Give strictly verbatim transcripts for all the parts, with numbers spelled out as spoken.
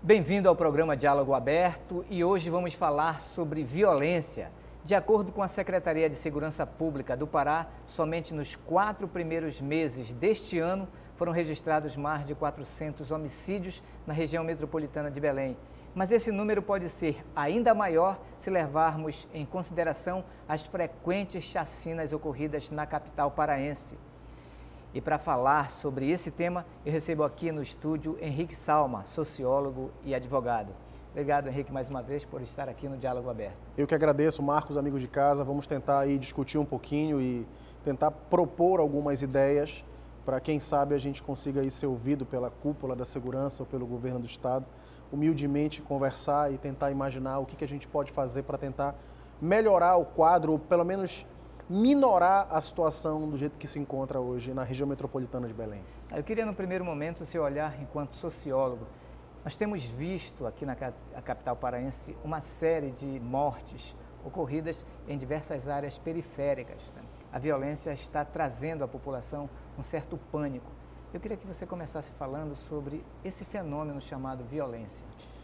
Bem-vindo ao programa Diálogo Aberto e hoje vamos falar sobre violência. De acordo com a Secretaria de Segurança Pública do Pará, somente nos quatro primeiros meses deste ano foram registrados mais de quatrocentos homicídios na região metropolitana de Belém. Mas esse número pode ser ainda maior se levarmos em consideração as frequentes chacinas ocorridas na capital paraense. E para falar sobre esse tema, eu recebo aqui no estúdio Henrique Salma, sociólogo e advogado. Obrigado, Henrique, mais uma vez por estar aqui no Diálogo Aberto. Eu que agradeço, Marcos, amigos de casa. Vamos tentar aí discutir um pouquinho e tentar propor algumas ideias para, quem sabe, a gente consiga aí ser ouvido pela cúpula da segurança ou pelo governo do Estado, humildemente conversar e tentar imaginar o que, que a gente pode fazer para tentar melhorar o quadro, ou pelo menos minorar a situação do jeito que se encontra hoje na região metropolitana de Belém. Eu queria, no primeiro momento, o seu olhar enquanto sociólogo. Nós temos visto aqui na capital paraense uma série de mortes ocorridas em diversas áreas periféricas, né? A violência está trazendo à população um certo pânico. Eu queria que você começasse falando sobre esse fenômeno chamado violência.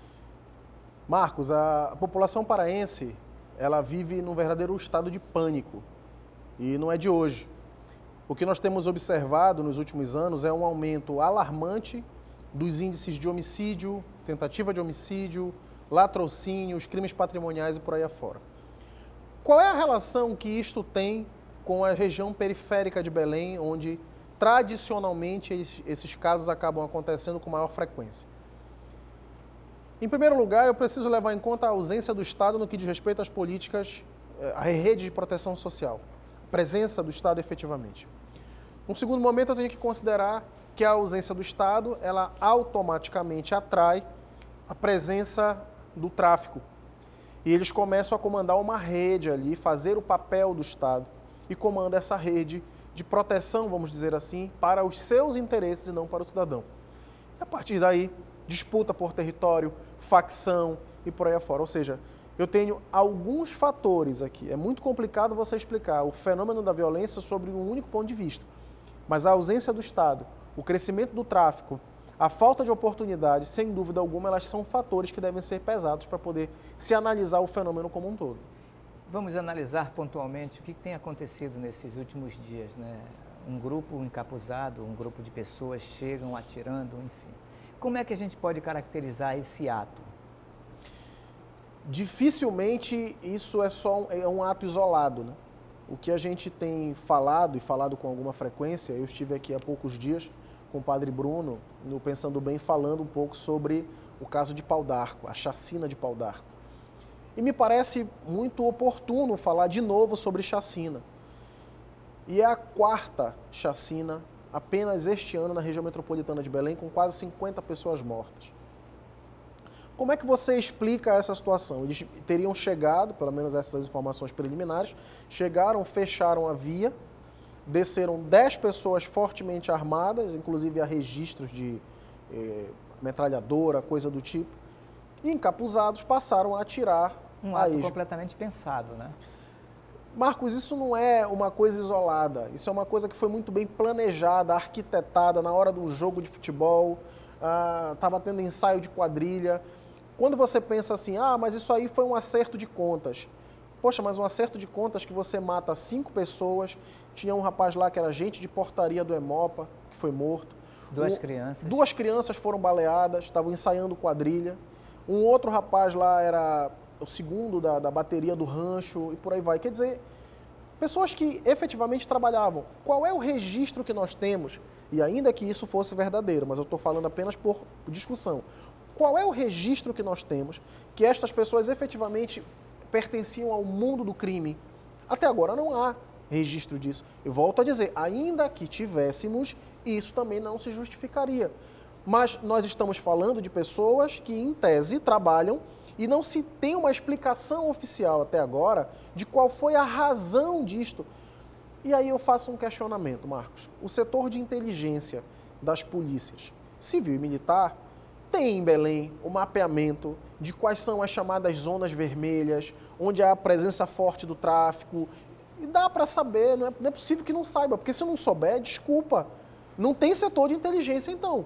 Marcos, a população paraense, ela vive num verdadeiro estado de pânico. E não é de hoje. O que nós temos observado nos últimos anos é um aumento alarmante dos índices de homicídio, tentativa de homicídio, latrocínio, os crimes patrimoniais e por aí afora. Qual é a relação que isto tem com a região periférica de Belém, onde tradicionalmente esses casos acabam acontecendo com maior frequência? Em primeiro lugar, eu preciso levar em conta a ausência do Estado no que diz respeito às políticas, à rede de proteção social. Presença do Estado efetivamente. Num segundo momento, eu tenho que considerar que a ausência do Estado, ela automaticamente atrai a presença do tráfico. E eles começam a comandar uma rede ali, fazer o papel do Estado e comanda essa rede de proteção, vamos dizer assim, para os seus interesses e não para o cidadão. E a partir daí, disputa por território, facção e por aí afora. Ou seja, eu tenho alguns fatores aqui. É muito complicado você explicar o fenômeno da violência sobre um único ponto de vista. Mas a ausência do Estado, o crescimento do tráfico, a falta de oportunidade, sem dúvida alguma, elas são fatores que devem ser pesados para poder se analisar o fenômeno como um todo. Vamos analisar pontualmente o que tem acontecido nesses últimos dias, né? Um grupo encapuzado, um grupo de pessoas chegam atirando, enfim. Como é que a gente pode caracterizar esse ato? Dificilmente isso é só um, é um ato isolado, né? O que a gente tem falado e falado com alguma frequência, eu estive aqui há poucos dias com o padre Bruno, no Pensando Bem, falando um pouco sobre o caso de Pau d'Arco, a chacina de Pau d'Arco. E me parece muito oportuno falar de novo sobre chacina. E é a quarta chacina apenas este ano na região metropolitana de Belém, com quase cinquenta pessoas mortas. Como é que você explica essa situação? Eles teriam chegado, pelo menos essas informações preliminares, chegaram, fecharam a via, desceram dez pessoas fortemente armadas, inclusive há registros de eh, metralhadora, coisa do tipo, e encapuzados passaram a atirar. Um ato completamente pensado, né? Marcos, isso não é uma coisa isolada, isso é uma coisa que foi muito bem planejada, arquitetada na hora do jogo de futebol, estava ah, tendo ensaio de quadrilha. Quando você pensa assim, ah, mas isso aí foi um acerto de contas. Poxa, mas um acerto de contas que você mata cinco pessoas, tinha um rapaz lá que era agente de portaria do Hemopa, que foi morto. Duas um, crianças. Duas crianças foram baleadas, estavam ensaiando quadrilha. Um outro rapaz lá era o segundo da, da bateria do rancho e por aí vai. Quer dizer, pessoas que efetivamente trabalhavam. Qual é o registro que nós temos? E ainda que isso fosse verdadeiro, mas eu estou falando apenas por discussão. Qual é o registro que nós temos que estas pessoas efetivamente pertenciam ao mundo do crime? Até agora não há registro disso. Eu volto a dizer, ainda que tivéssemos, isso também não se justificaria. Mas nós estamos falando de pessoas que, em tese, trabalham e não se tem uma explicação oficial até agora de qual foi a razão disto. E aí eu faço um questionamento, Marcos. O setor de inteligência das polícias civil e militar tem em Belém o mapeamento de quais são as chamadas zonas vermelhas, onde há a presença forte do tráfico. E dá para saber, não é, não é possível que não saiba, porque se não souber, desculpa, não tem setor de inteligência então.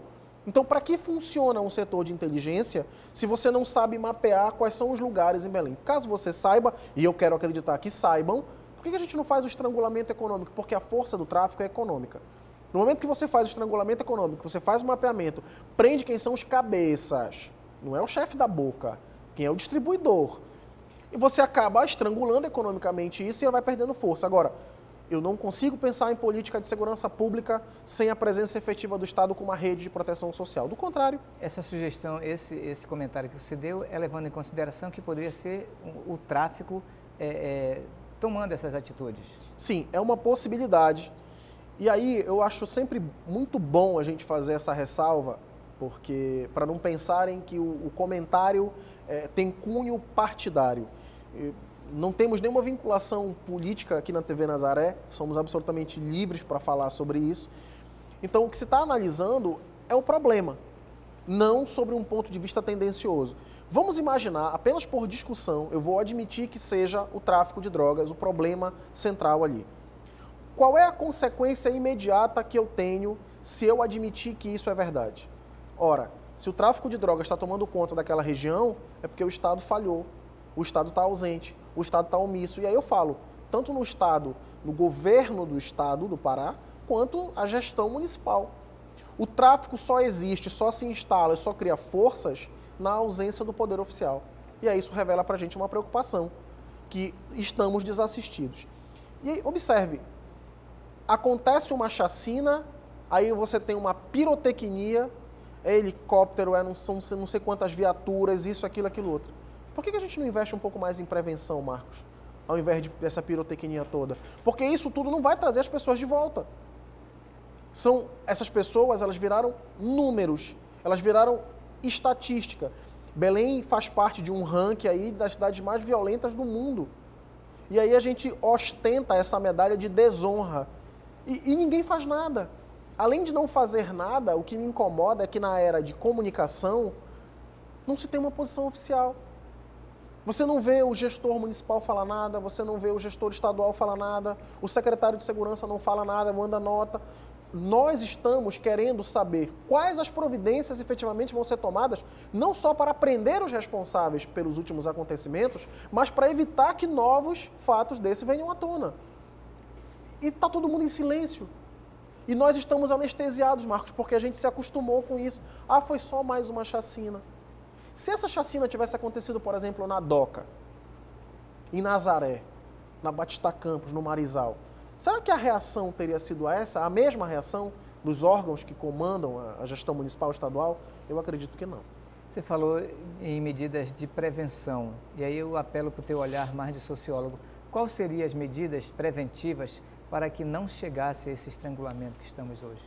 Então, para que funciona um setor de inteligência se você não sabe mapear quais são os lugares em Belém? Caso você saiba, e eu quero acreditar que saibam, por que a gente não faz o estrangulamento econômico? Porque a força do tráfico é econômica. No momento que você faz o estrangulamento econômico, você faz o mapeamento, prende quem são os cabeças, não é o chefe da boca, quem é o distribuidor. E você acaba estrangulando economicamente isso e ele vai perdendo força. Agora, eu não consigo pensar em política de segurança pública sem a presença efetiva do Estado com uma rede de proteção social. Do contrário. Essa sugestão, esse, esse comentário que você deu, é levando em consideração que poderia ser o, o tráfico é, é, tomando essas atitudes? Sim, é uma possibilidade. E aí eu acho sempre muito bom a gente fazer essa ressalva, porque para não pensarem que o, o comentário é, tem cunho partidário. E, não temos nenhuma vinculação política aqui na T V Nazaré, somos absolutamente livres para falar sobre isso. Então, o que se está analisando é o problema, não sobre um ponto de vista tendencioso. Vamos imaginar, apenas por discussão, eu vou admitir que seja o tráfico de drogas o problema central ali. Qual é a consequência imediata que eu tenho se eu admitir que isso é verdade? Ora, se o tráfico de drogas está tomando conta daquela região, é porque o Estado falhou, o Estado está ausente, o Estado está omisso. E aí eu falo, tanto no Estado, no governo do Estado do Pará, quanto a gestão municipal. O tráfico só existe, só se instala, só cria forças na ausência do poder oficial. E aí isso revela para a gente uma preocupação, que estamos desassistidos. E aí, observe, acontece uma chacina, aí você tem uma pirotecnia, é helicóptero, é não, são não sei quantas viaturas, isso, aquilo, aquilo outro. Por que a gente não investe um pouco mais em prevenção, Marcos? Ao invés de, dessa pirotecnia toda? Porque isso tudo não vai trazer as pessoas de volta. São, essas pessoas, elas viraram números, elas viraram estatística. Belém faz parte de um ranking aí das cidades mais violentas do mundo. E aí a gente ostenta essa medalha de desonra. E, e ninguém faz nada. Além de não fazer nada, o que me incomoda é que na era de comunicação não se tem uma posição oficial. Você não vê o gestor municipal falar nada, você não vê o gestor estadual falar nada, o secretário de segurança não fala nada, manda nota. Nós estamos querendo saber quais as providências efetivamente vão ser tomadas, não só para prender os responsáveis pelos últimos acontecimentos, mas para evitar que novos fatos desses venham à tona. E está todo mundo em silêncio. E nós estamos anestesiados, Marcos, porque a gente se acostumou com isso. Ah, foi só mais uma chacina. Se essa chacina tivesse acontecido, por exemplo, na Doca, em Nazaré, na Batista Campos, no Marizal, será que a reação teria sido essa, a mesma reação dos órgãos que comandam a gestão municipal estadual? Eu acredito que não. Você falou em medidas de prevenção, e aí eu apelo para o teu olhar mais de sociólogo. Quais seriam as medidas preventivas para que não chegasse a esse estrangulamento que estamos hoje?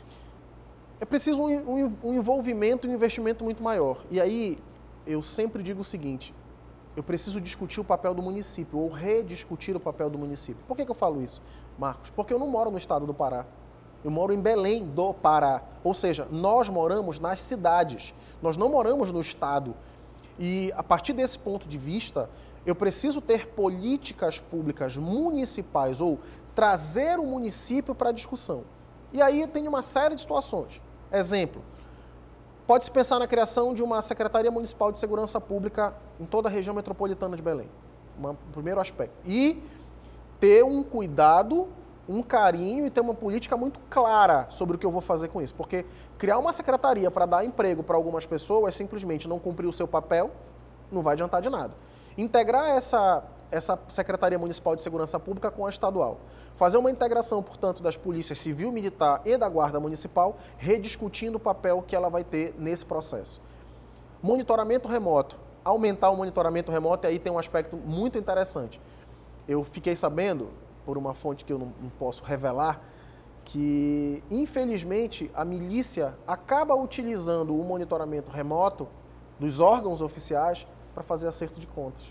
É preciso um, um, um envolvimento e um investimento muito maior. E aí, eu sempre digo o seguinte, eu preciso discutir o papel do município, ou rediscutir o papel do município. Por que que eu falo isso, Marcos? Porque eu não moro no estado do Pará, eu moro em Belém do Pará. Ou seja, nós moramos nas cidades, nós não moramos no estado. E a partir desse ponto de vista, eu preciso ter políticas públicas municipais, ou trazer o município para a discussão. E aí tem uma série de situações. Exemplo, pode-se pensar na criação de uma Secretaria Municipal de Segurança Pública em toda a região metropolitana de Belém. Um primeiro aspecto. E ter um cuidado, um carinho e ter uma política muito clara sobre o que eu vou fazer com isso. Porque criar uma secretaria para dar emprego para algumas pessoas, simplesmente não cumprir o seu papel, não vai adiantar de nada. Integrar essa, essa Secretaria Municipal de Segurança Pública com a estadual. Fazer uma integração, portanto, das polícias civil, militar e da Guarda Municipal, rediscutindo o papel que ela vai ter nesse processo. Monitoramento remoto. Aumentar o monitoramento remoto, e aí tem um aspecto muito interessante. Eu fiquei sabendo, por uma fonte que eu não, não posso revelar, que, infelizmente, a milícia acaba utilizando o monitoramento remoto dos órgãos oficiais para fazer acerto de contas.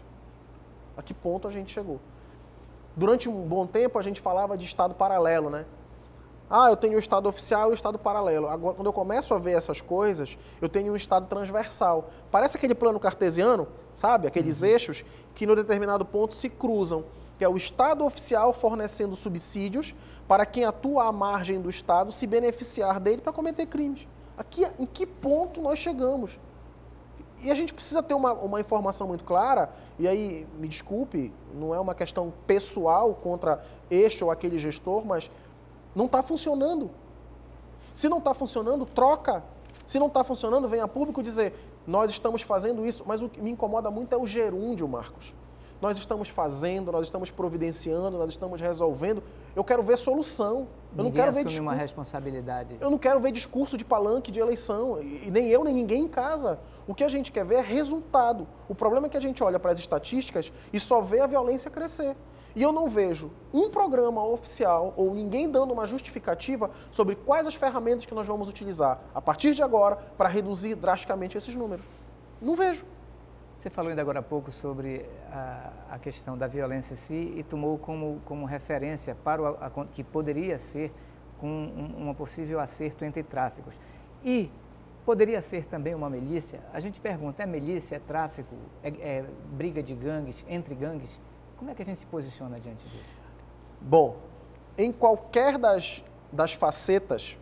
A que ponto a gente chegou? Durante um bom tempo a gente falava de estado paralelo, né? Ah, eu tenho o estado oficial e o estado paralelo. Agora, quando eu começo a ver essas coisas, eu tenho um estado transversal. Parece aquele plano cartesiano, sabe? Aqueles uhum. eixos que, no determinado ponto, se cruzam. Que é o estado oficial fornecendo subsídios para quem atua à margem do estado se beneficiar dele para cometer crimes. Aqui, em que ponto nós chegamos? E a gente precisa ter uma, uma informação muito clara, e aí, me desculpe, não é uma questão pessoal contra este ou aquele gestor, mas não está funcionando. Se não está funcionando, troca. Se não está funcionando, vem a público dizer, nós estamos fazendo isso, mas o que me incomoda muito é o gerúndio, Marcos. Nós estamos fazendo, nós estamos providenciando, nós estamos resolvendo. Eu quero ver solução. Eu Ninguém não quero ver assume discurso. uma responsabilidade. Eu não quero ver discurso de palanque de eleição. E nem eu, nem ninguém em casa. O que a gente quer ver é resultado. O problema é que a gente olha para as estatísticas e só vê a violência crescer. E eu não vejo um programa oficial ou ninguém dando uma justificativa sobre quais as ferramentas que nós vamos utilizar a partir de agora para reduzir drasticamente esses números. Não vejo. Você falou ainda agora há pouco sobre a, a questão da violência em si e tomou como, como referência para o a, que poderia ser com um, uma possível acerto entre tráficos. E poderia ser também uma milícia? A gente pergunta, é milícia, é tráfico, é, é briga de gangues, entre gangues? Como é que a gente se posiciona diante disso? Bom, em qualquer das, das facetas,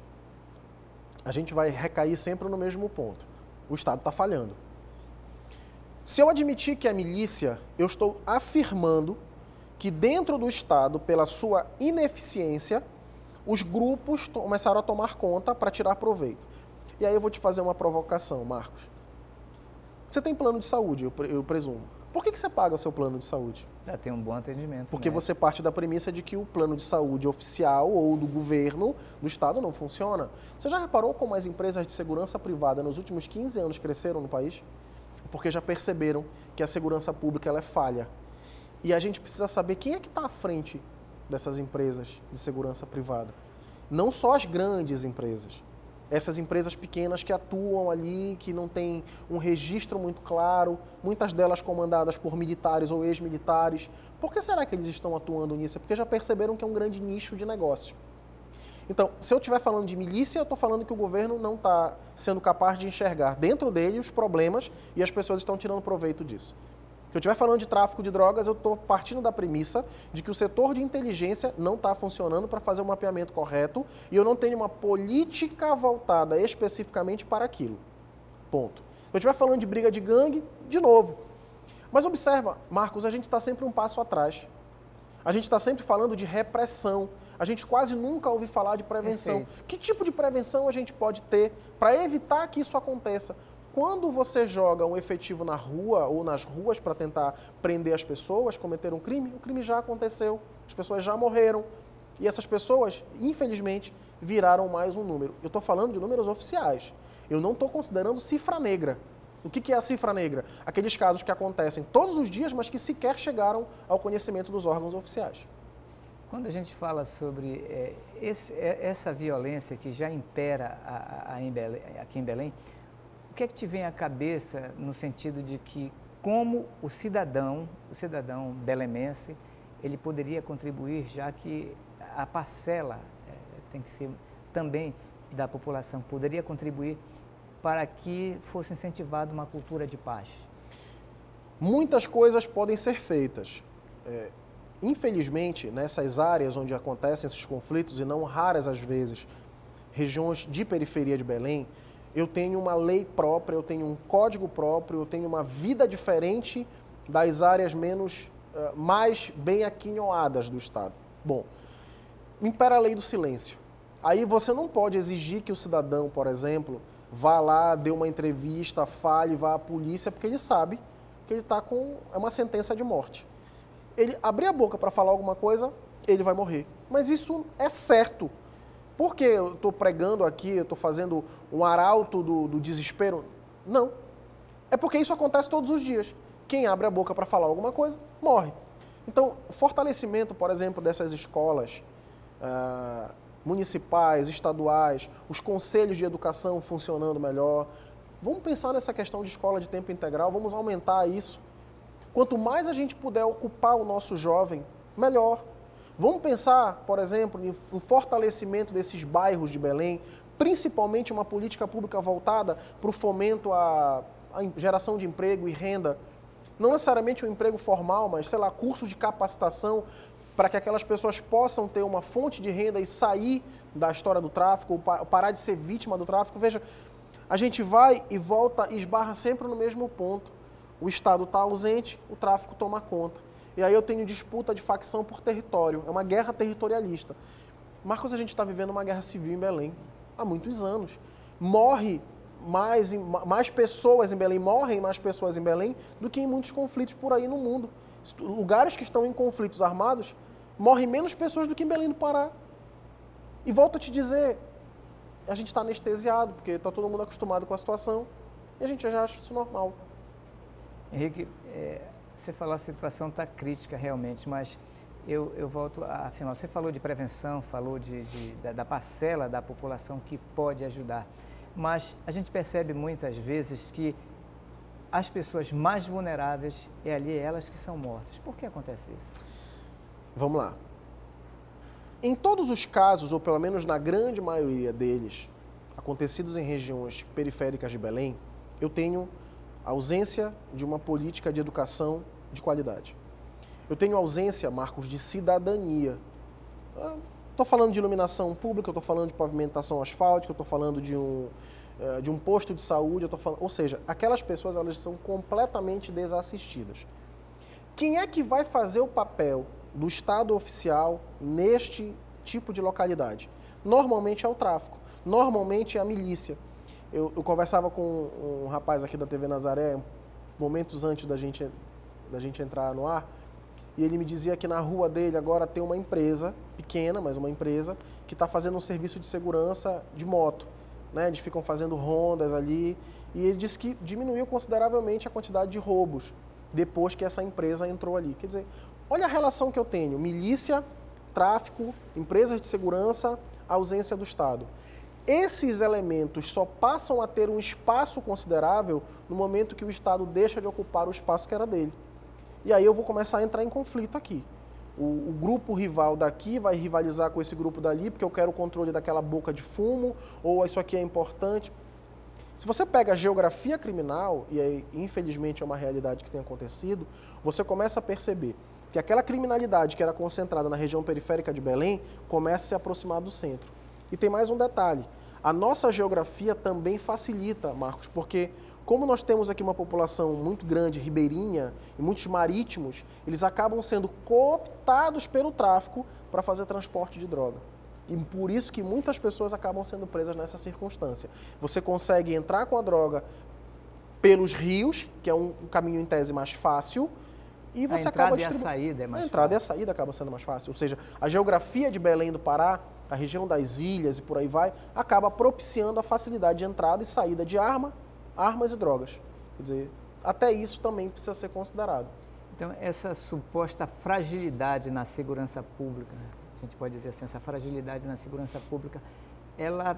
a gente vai recair sempre no mesmo ponto. O Estado está falhando. Se eu admitir que é milícia, eu estou afirmando que dentro do Estado, pela sua ineficiência, os grupos começaram a tomar conta para tirar proveito. E aí eu vou te fazer uma provocação, Marcos. Você tem plano de saúde, eu, eu presumo. Por que, que você paga o seu plano de saúde? Já tem um bom atendimento. Porque né? você parte da premissa de que o plano de saúde oficial ou do governo, do Estado, não funciona. Você já reparou como as empresas de segurança privada nos últimos quinze anos cresceram no país? Porque já perceberam que a segurança pública ela é falha. E a gente precisa saber quem é que está à frente dessas empresas de segurança privada. Não só as grandes empresas. Essas empresas pequenas que atuam ali, que não têm um registro muito claro, muitas delas comandadas por militares ou ex-militares. Por que será que eles estão atuando nisso? É porque já perceberam que é um grande nicho de negócio. Então, se eu estiver falando de milícia, eu estou falando que o governo não está sendo capaz de enxergar dentro dele os problemas e as pessoas estão tirando proveito disso. Se eu estiver falando de tráfico de drogas, eu estou partindo da premissa de que o setor de inteligência não está funcionando para fazer o mapeamento correto e eu não tenho uma política voltada especificamente para aquilo. Ponto. Se eu estiver falando de briga de gangue, de novo. Mas observa, Marcos, a gente está sempre um passo atrás. A gente está sempre falando de repressão. A gente quase nunca ouve falar de prevenção. Perfeito. Que tipo de prevenção a gente pode ter para evitar que isso aconteça? Quando você joga um efetivo na rua ou nas ruas para tentar prender as pessoas, cometer um crime, o crime já aconteceu, as pessoas já morreram. E essas pessoas, infelizmente, viraram mais um número. Eu estou falando de números oficiais. Eu não estou considerando cifra negra. O que é a cifra negra? Aqueles casos que acontecem todos os dias, mas que sequer chegaram ao conhecimento dos órgãos oficiais. Quando a gente fala sobre é, esse, é, essa violência que já impera a, a em Belém, aqui em Belém, o que é que te vem à cabeça no sentido de que como o cidadão, o cidadão belemense, ele poderia contribuir, já que a parcela é, tem que ser também da população, poderia contribuir para que fosse incentivada uma cultura de paz? Muitas coisas podem ser feitas. É, infelizmente, nessas áreas onde acontecem esses conflitos, e não raras às vezes, regiões de periferia de Belém, eu tenho uma lei própria, eu tenho um código próprio, eu tenho uma vida diferente das áreas menos, uh, mais bem aquinhoadas do Estado. Bom, impera a lei do silêncio. Aí você não pode exigir que o cidadão, por exemplo, vá lá, dê uma entrevista, fale, vá à polícia, porque ele sabe que ele está com é uma sentença de morte. Ele abrir a boca para falar alguma coisa, ele vai morrer. Mas isso é certo. Por que eu estou pregando aqui, eu estou fazendo um arauto do, do desespero? Não. É porque isso acontece todos os dias. Quem abre a boca para falar alguma coisa, morre. Então, o fortalecimento, por exemplo, dessas escolas ah, municipais, estaduais, os conselhos de educação funcionando melhor. Vamos pensar nessa questão de escola de tempo integral, vamos aumentar isso. Quanto mais a gente puder ocupar o nosso jovem, melhor. Vamos pensar, por exemplo, no fortalecimento desses bairros de Belém, principalmente uma política pública voltada para o fomento à, à geração de emprego e renda. Não necessariamente um emprego formal, mas, sei lá, cursos de capacitação. para que aquelas pessoas possam ter uma fonte de renda e sair da história do tráfico, ou parar de ser vítima do tráfico. Veja, a gente vai e volta e esbarra sempre no mesmo ponto. O Estado está ausente, o tráfico toma conta. E aí eu tenho disputa de facção por território, é uma guerra territorialista. Marcos, a gente está vivendo uma guerra civil em Belém há muitos anos. Morre mais, mais pessoas em Belém, morrem mais pessoas em Belém do que em muitos conflitos por aí no mundo. Lugares que estão em conflitos armados, morrem menos pessoas do que em Belém do Pará. E volto a te dizer, a gente está anestesiado, porque está todo mundo acostumado com a situação, e a gente já acha isso normal. Henrique, é, você falou a situação está crítica realmente, mas eu, eu volto a afirmar, você falou de prevenção, falou de, de, da, da parcela da população que pode ajudar, mas a gente percebe muitas vezes que as pessoas mais vulneráveis, é ali elas que são mortas. Por que acontece isso? Vamos lá. Em todos os casos, ou pelo menos na grande maioria deles, acontecidos em regiões periféricas de Belém, eu tenho ausência de uma política de educação de qualidade. Eu tenho ausência, Marcos, de cidadania. Estou falando de iluminação pública, eu estou falando de pavimentação asfáltica, eu estou falando de um, de um posto de saúde, eu tô falando, ou seja, aquelas pessoas elas são completamente desassistidas. Quem é que vai fazer o papel do Estado oficial neste tipo de localidade? Normalmente é o tráfico, normalmente é a milícia. Eu, eu conversava com um rapaz aqui da T V Nazaré, momentos antes da gente, da gente entrar no ar, e ele me dizia que na rua dele agora tem uma empresa, pequena, mas uma empresa, que está fazendo um serviço de segurança de moto. Né? Eles ficam fazendo rondas ali, e ele disse que diminuiu consideravelmente a quantidade de roubos depois que essa empresa entrou ali. Quer dizer, olha a relação que eu tenho, milícia, tráfico, empresas de segurança, ausência do Estado. Esses elementos só passam a ter um espaço considerável no momento que o Estado deixa de ocupar o espaço que era dele. E aí eu vou começar a entrar em conflito aqui. O, o grupo rival daqui vai rivalizar com esse grupo dali, porque eu quero o controle daquela boca de fumo, ou isso aqui é importante. Se você pega a geografia criminal, e aí, infelizmente é uma realidade que tem acontecido, você começa a perceber que aquela criminalidade que era concentrada na região periférica de Belém começa a se aproximar do centro. E tem mais um detalhe, a nossa geografia também facilita, Marcos, porque como nós temos aqui uma população muito grande, ribeirinha, e muitos marítimos, eles acabam sendo cooptados pelo tráfico para fazer transporte de droga. E por isso que muitas pessoas acabam sendo presas nessa circunstância. Você consegue entrar com a droga pelos rios, que é um caminho em tese mais fácil, e você acaba distribuindo. A entrada e a saída é mais fácil. A entrada fácil. e a saída acaba sendo mais fácil. Ou seja, a geografia de Belém do Pará, a região das ilhas e por aí vai, acaba propiciando a facilidade de entrada e saída de arma, armas e drogas. Quer dizer, até isso também precisa ser considerado. Então, essa suposta fragilidade na segurança pública, a gente pode dizer assim, essa fragilidade na segurança pública, ela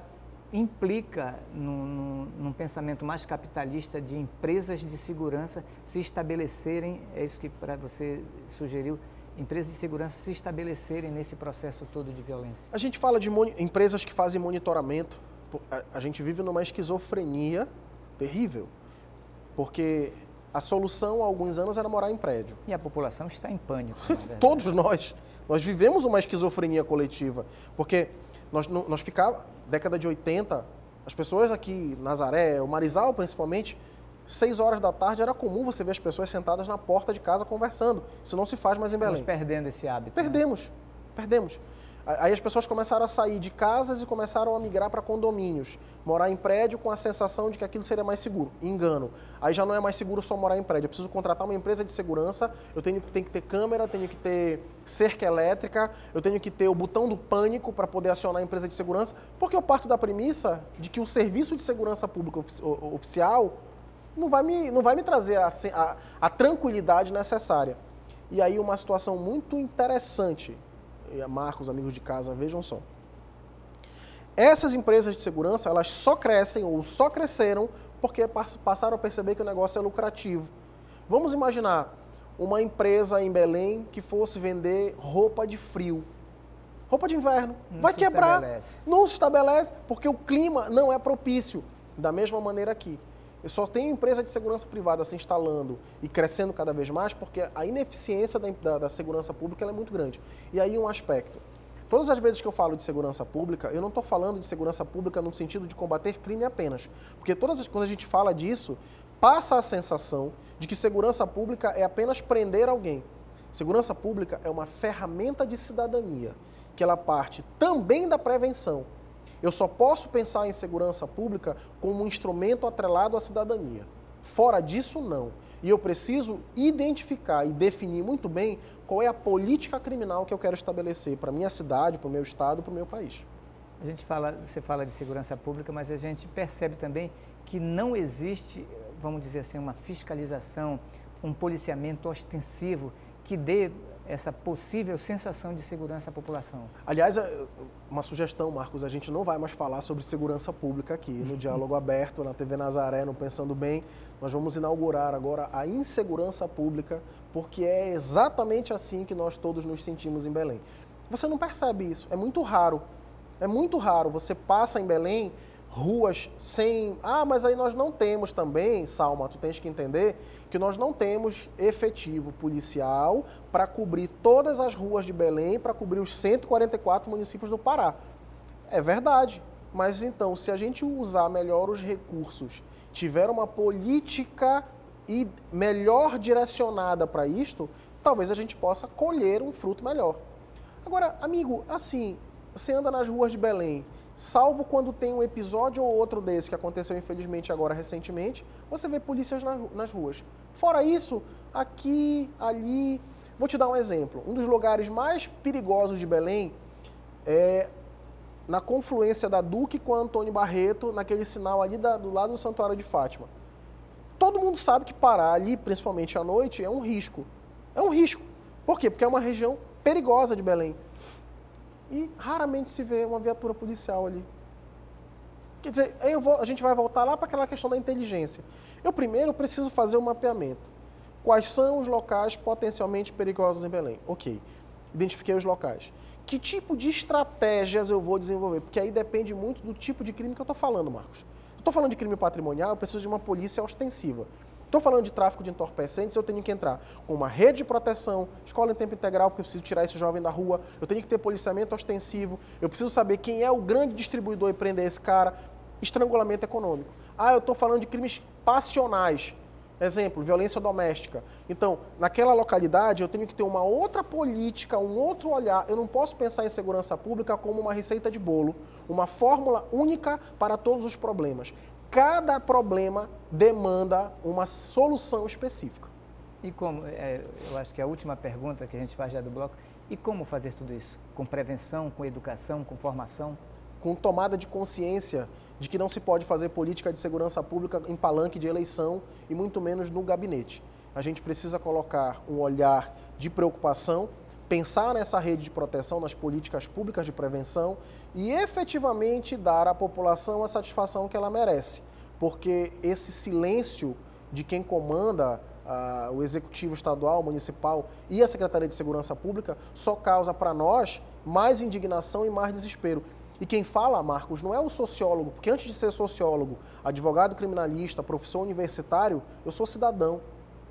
implica num, num, num pensamento mais capitalista de empresas de segurança se estabelecerem, é isso que para você sugeriu, empresas de segurança se estabelecerem nesse processo todo de violência? A gente fala de empresas que fazem monitoramento. A, a gente vive numa esquizofrenia terrível, porque a solução há alguns anos era morar em prédio. E a população está em pânico. Todos nós. Nós vivemos uma esquizofrenia coletiva, porque nós, nós ficávamos, década de oitenta, as pessoas aqui, Nazaré, o Marizal principalmente, seis horas da tarde era comum você ver as pessoas sentadas na porta de casa conversando. Isso não se faz mais em Belém. Estamos perdendo esse hábito. Perdemos, né? perdemos. Aí as pessoas começaram a sair de casas e começaram a migrar para condomínios. Morar em prédio com a sensação de que aquilo seria mais seguro. Engano. Aí já não é mais seguro só morar em prédio. Eu preciso contratar uma empresa de segurança, eu tenho, tenho que ter câmera, tenho que ter cerca elétrica, eu tenho que ter o botão do pânico para poder acionar a empresa de segurança, porque eu parto da premissa de que o serviço de segurança pública oficial não vai me, não vai me trazer a, a, a tranquilidade necessária. E aí uma situação muito interessante, Marcos, amigos de casa, vejam só. Essas empresas de segurança, elas só crescem ou só cresceram porque passaram a perceber que o negócio é lucrativo. Vamos imaginar uma empresa em Belém que fosse vender roupa de frio. Roupa de inverno. Não vai se quebrar. estabelece. Não se estabelece porque o clima não é propício. Da mesma maneira aqui. Eu só tenho empresa de segurança privada se instalando e crescendo cada vez mais porque a ineficiência da, da, da segurança pública ela é muito grande. E aí um aspecto. Todas as vezes que eu falo de segurança pública, eu não estou falando de segurança pública no sentido de combater crime apenas. Porque todas as, quando a gente fala disso, passa a sensação de que segurança pública é apenas prender alguém. Segurança pública é uma ferramenta de cidadania, que ela parte também da prevenção. Eu só posso pensar em segurança pública como um instrumento atrelado à cidadania. Fora disso, não. E eu preciso identificar e definir muito bem qual é a política criminal que eu quero estabelecer para a minha cidade, para o meu estado, para o meu país. A gente fala, você fala de segurança pública, mas a gente percebe também que não existe, vamos dizer assim, uma fiscalização, um policiamento ostensivo que dê essa possível sensação de segurança à população. Aliás, uma sugestão, Marcos, a gente não vai mais falar sobre segurança pública aqui, no Diálogo Aberto, na T V Nazaré, no Pensando Bem. Nós vamos inaugurar agora a insegurança pública, porque é exatamente assim que nós todos nos sentimos em Belém. Você não percebe isso, é muito raro. É muito raro, você passa em Belém, ruas sem... Ah, mas aí nós não temos também, Salma, tu tens que entender, que nós não temos efetivo policial para cobrir todas as ruas de Belém, para cobrir os cento e quarenta e quatro municípios do Pará. É verdade, mas então, se a gente usar melhor os recursos, tiver uma política e melhor direcionada para isto, talvez a gente possa colher um fruto melhor. Agora, amigo, assim, você anda nas ruas de Belém, salvo quando tem um episódio ou outro desse, que aconteceu infelizmente agora recentemente, você vê polícias nas ruas. Fora isso, aqui, ali... Vou te dar um exemplo. Um dos lugares mais perigosos de Belém é na confluência da Duque com a Antônio Barreto, naquele sinal ali da, do lado do Santuário de Fátima. Todo mundo sabe que parar ali, principalmente à noite, é um risco. É um risco. Por quê? Porque é uma região perigosa de Belém. E raramente se vê uma viatura policial ali. Quer dizer, aí eu vou, a gente vai voltar lá para aquela questão da inteligência. Eu primeiro preciso fazer um mapeamento. Quais são os locais potencialmente perigosos em Belém? Ok, identifiquei os locais. Que tipo de estratégias eu vou desenvolver? Porque aí depende muito do tipo de crime que eu estou falando, Marcos. Eu estou falando de crime patrimonial, eu preciso de uma polícia ostensiva. Estou falando de tráfico de entorpecentes, eu tenho que entrar com uma rede de proteção, escola em tempo integral, porque eu preciso tirar esse jovem da rua, eu tenho que ter policiamento ostensivo, eu preciso saber quem é o grande distribuidor e prender esse cara, estrangulamento econômico. Ah, eu estou falando de crimes passionais, exemplo, violência doméstica. Então, naquela localidade, eu tenho que ter uma outra política, um outro olhar. Eu não posso pensar em segurança pública como uma receita de bolo, uma fórmula única para todos os problemas. Cada problema demanda uma solução específica. E como, é, eu acho que é a última pergunta que a gente faz já do bloco, e como fazer tudo isso? Com prevenção, com educação, com formação? Com tomada de consciência de que não se pode fazer política de segurança pública em palanque de eleição e muito menos no gabinete. A gente precisa colocar um olhar de preocupação, pensar nessa rede de proteção, nas políticas públicas de prevenção e efetivamente dar à população a satisfação que ela merece. Porque esse silêncio de quem comanda uh, o Executivo Estadual, Municipal e a Secretaria de Segurança Pública só causa para nós mais indignação e mais desespero. E quem fala, Marcos, não é o sociólogo, porque antes de ser sociólogo, advogado criminalista, professor universitário, eu sou cidadão.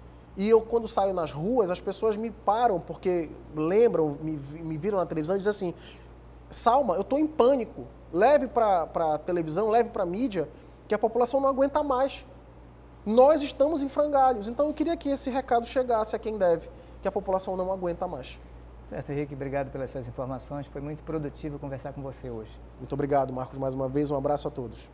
E eu, quando saio nas ruas, as pessoas me param, porque lembram, me, me viram na televisão e dizem assim, Salma, eu estou em pânico, leve para a televisão, leve para a mídia, que a população não aguenta mais. Nós estamos em frangalhos, então eu queria que esse recado chegasse a quem deve, que a população não aguenta mais. Certo, Henrique, obrigado pelas suas informações, foi muito produtivo conversar com você hoje. Muito obrigado, Marcos, mais uma vez, um abraço a todos.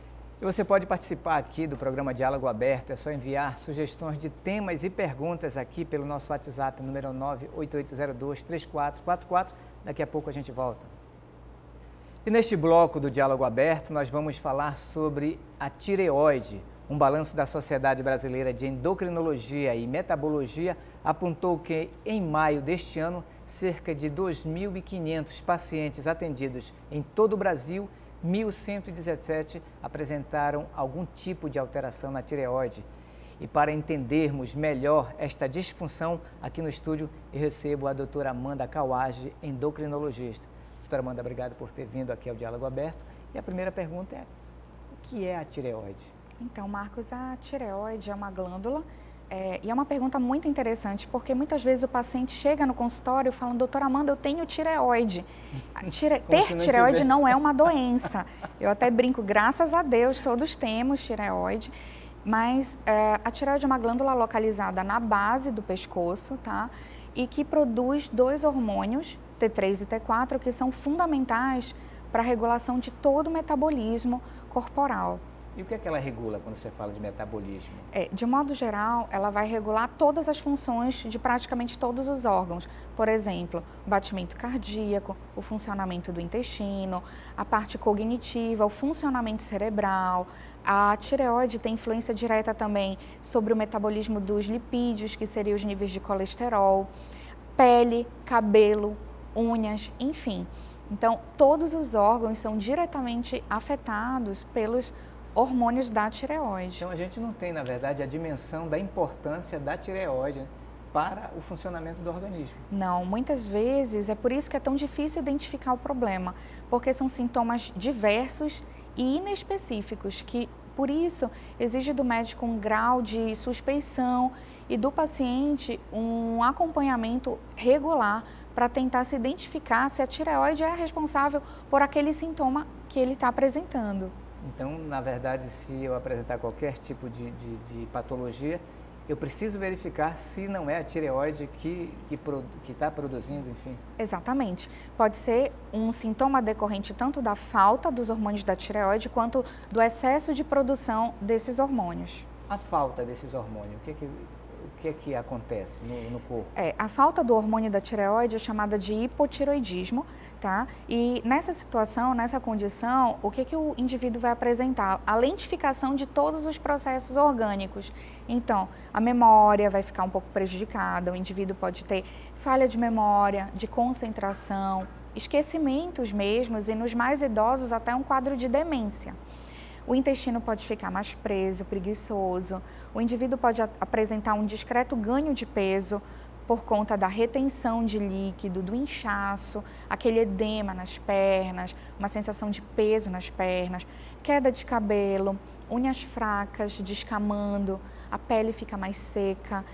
E você pode participar aqui do programa Diálogo Aberto, é só enviar sugestões de temas e perguntas aqui pelo nosso WhatsApp, número nove oito oito zero dois, três quatro quatro quatro, daqui a pouco a gente volta. E neste bloco do Diálogo Aberto, nós vamos falar sobre a tireoide. Um balanço da Sociedade Brasileira de Endocrinologia e Metabologia apontou que, em maio deste ano, cerca de dois mil e quinhentos pacientes atendidos em todo o Brasil, mil cento e dezessete apresentaram algum tipo de alteração na tireoide. E para entendermos melhor esta disfunção, aqui no estúdio eu recebo a doutora Amanda Kawage, endocrinologista. Doutora Amanda, obrigado por ter vindo aqui ao Diálogo Aberto. E a primeira pergunta é, o que é a tireoide? Então, Marcos, a tireoide é uma glândula é, e é uma pergunta muito interessante, porque muitas vezes o paciente chega no consultório falando, doutora Amanda, eu tenho tireoide. Tire... Ter tireoide tiver. Não é uma doença. Eu até brinco, graças a Deus, todos temos tireoide, mas é, a tireoide é uma glândula localizada na base do pescoço, tá? E que produz dois hormônios, T três e T quatro, que são fundamentais para a regulação de todo o metabolismo corporal. E o que é que ela regula quando você fala de metabolismo? É, de modo geral, ela vai regular todas as funções de praticamente todos os órgãos. Por exemplo, o batimento cardíaco, o funcionamento do intestino, a parte cognitiva, o funcionamento cerebral. A tireoide tem influência direta também sobre o metabolismo dos lipídios, que seriam os níveis de colesterol, pele, cabelo, unhas, enfim. Então, todos os órgãos são diretamente afetados pelos hormônios da tireoide. Então a gente não tem, na verdade, a dimensão da importância da tireoide para o funcionamento do organismo. Não, muitas vezes é por isso que é tão difícil identificar o problema, porque são sintomas diversos e inespecíficos, que por isso exige do médico um grau de suspeição e do paciente um acompanhamento regular para tentar se identificar se a tireoide é a responsável por aquele sintoma que ele está apresentando. Então, na verdade, se eu apresentar qualquer tipo de, de, de patologia, eu preciso verificar se não é a tireoide que que que está produzindo, enfim. Exatamente. Pode ser um sintoma decorrente tanto da falta dos hormônios da tireoide quanto do excesso de produção desses hormônios. A falta desses hormônios, o que é que, o que, é que acontece no, no corpo? É, a falta do hormônio da tireoide é chamada de hipotireoidismo, tá? E nessa situação, nessa condição, o que, que o indivíduo vai apresentar? A lentificação de todos os processos orgânicos. Então, a memória vai ficar um pouco prejudicada, o indivíduo pode ter falha de memória, de concentração, esquecimentos mesmos e nos mais idosos até um quadro de demência. O intestino pode ficar mais preso, preguiçoso, o indivíduo pode apresentar um discreto ganho de peso por conta da retenção de líquido, do inchaço, aquele edema nas pernas, uma sensação de peso nas pernas, queda de cabelo, unhas fracas, descamando, a pele fica mais seca.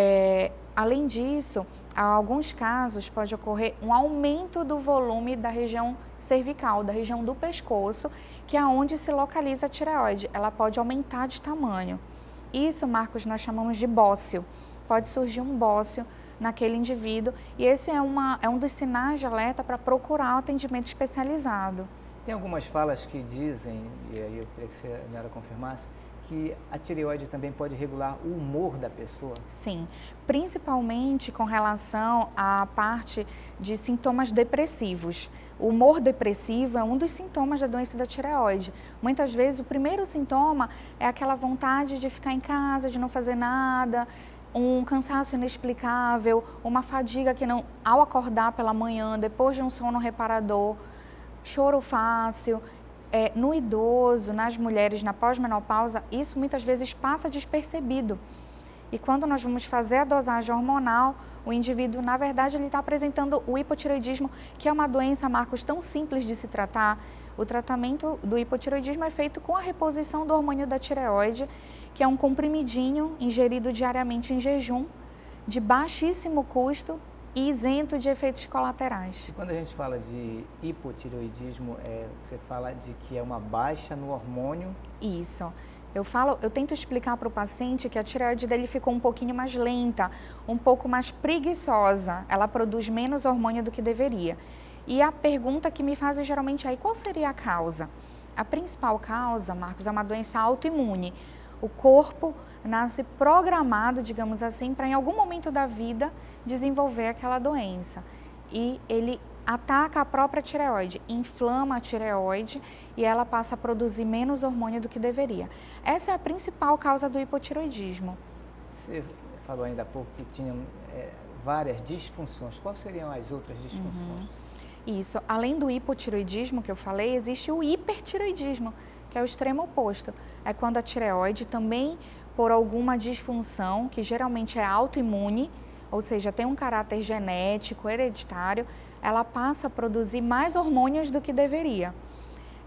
É, além disso, em alguns casos pode ocorrer um aumento do volume da região cervical, da região do pescoço, que é onde se localiza a tireoide. Ela pode aumentar de tamanho. Isso, Marcos, nós chamamos de bócio. Pode surgir um bócio naquele indivíduo e esse é, uma, é um dos sinais de alerta para procurar um atendimento especializado. Tem algumas falas que dizem, e aí eu queria que você, a senhora, confirmasse, que a tireoide também pode regular o humor da pessoa? Sim, principalmente com relação à parte de sintomas depressivos. O humor depressivo é um dos sintomas da doença da tireoide. Muitas vezes o primeiro sintoma é aquela vontade de ficar em casa, de não fazer nada, um cansaço inexplicável, uma fadiga que não, ao acordar pela manhã, depois de um sono reparador, choro fácil. É, no idoso, nas mulheres, na pós-menopausa, isso muitas vezes passa despercebido. E quando nós vamos fazer a dosagem hormonal, o indivíduo, na verdade, ele está apresentando o hipotireoidismo, que é uma doença, Marcos, tão simples de se tratar. O tratamento do hipotireoidismo é feito com a reposição do hormônio da tireoide, que é um comprimidinho ingerido diariamente em jejum, de baixíssimo custo e isento de efeitos colaterais. E quando a gente fala de hipotireoidismo, é, você fala de que é uma baixa no hormônio? Isso. Eu falo, eu tento explicar para o paciente que a tireoide dele ficou um pouquinho mais lenta, um pouco mais preguiçosa, ela produz menos hormônio do que deveria. E a pergunta que me fazem geralmente é, qual seria a causa? A principal causa, Marcos, é uma doença autoimune. O corpo nasce programado, digamos assim, para em algum momento da vida desenvolver aquela doença. E ele ataca a própria tireoide, inflama a tireoide e ela passa a produzir menos hormônio do que deveria. Essa é a principal causa do hipotireoidismo. Você falou ainda há pouco que tinham é, várias disfunções. Quais seriam as outras disfunções? Uhum. Isso. Além do hipotireoidismo que eu falei, existe o hipertireoidismo, que é o extremo oposto. É quando a tireoide também, por alguma disfunção, que geralmente é autoimune, ou seja, tem um caráter genético, hereditário, ela passa a produzir mais hormônios do que deveria.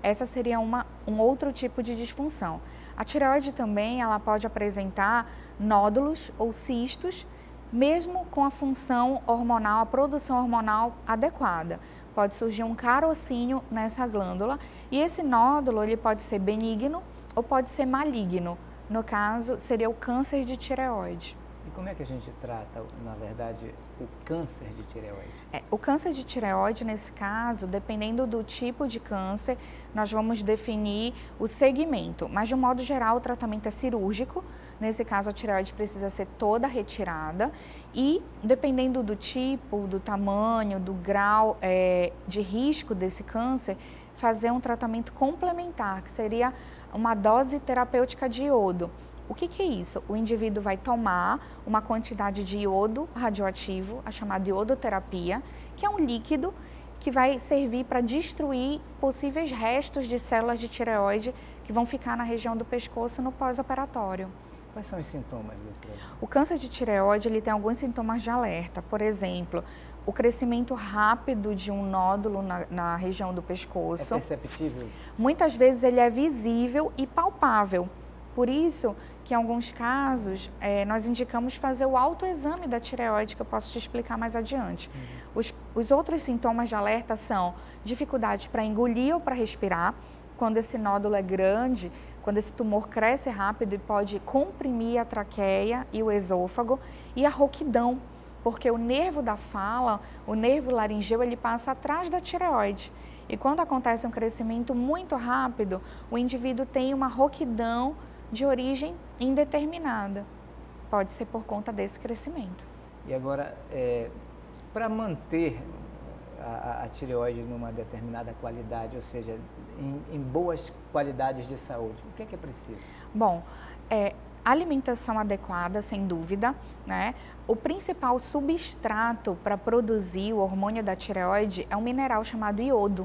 essa seria uma, um outro tipo de disfunção. A tireoide também, ela pode apresentar nódulos ou cistos, mesmo com a função hormonal, a produção hormonal adequada. Pode surgir um carocínio nessa glândula e esse nódulo ele pode ser benigno ou pode ser maligno. No caso, seria o câncer de tireoide. E como é que a gente trata, na verdade, o câncer de tireoide? É, o câncer de tireoide, nesse caso, dependendo do tipo de câncer, nós vamos definir o segmento. Mas, de um modo geral, o tratamento é cirúrgico. Nesse caso, a tireoide precisa ser toda retirada. E, dependendo do tipo, do tamanho, do grau é, de risco desse câncer, fazer um tratamento complementar, que seria uma dose terapêutica de iodo. O que, que é isso? O indivíduo vai tomar uma quantidade de iodo radioativo, a chamada iodoterapia, que é um líquido que vai servir para destruir possíveis restos de células de tireoide que vão ficar na região do pescoço no pós-operatório. Quais são os sintomas, doutora? O câncer de tireoide ele tem alguns sintomas de alerta, por exemplo, o crescimento rápido de um nódulo na, na região do pescoço. É perceptível? Muitas vezes ele é visível e palpável. Por isso que em alguns casos é, nós indicamos fazer o autoexame da tireoide, que eu posso te explicar mais adiante. Uhum. Os, os outros sintomas de alerta são dificuldade para engolir ou para respirar, quando esse nódulo é grande, quando esse tumor cresce rápido e pode comprimir a traqueia e o esôfago, e a rouquidão, porque o nervo da fala, o nervo laringeu, ele passa atrás da tireoide. E quando acontece um crescimento muito rápido, o indivíduo tem uma rouquidão de origem indeterminada. Pode ser por conta desse crescimento. E agora, é, para manter a, a tireoide numa determinada qualidade, ou seja, em, em boas qualidades de saúde, o que é que é preciso? Bom, é, alimentação adequada, sem dúvida, né? O principal substrato para produzir o hormônio da tireoide é um mineral chamado iodo.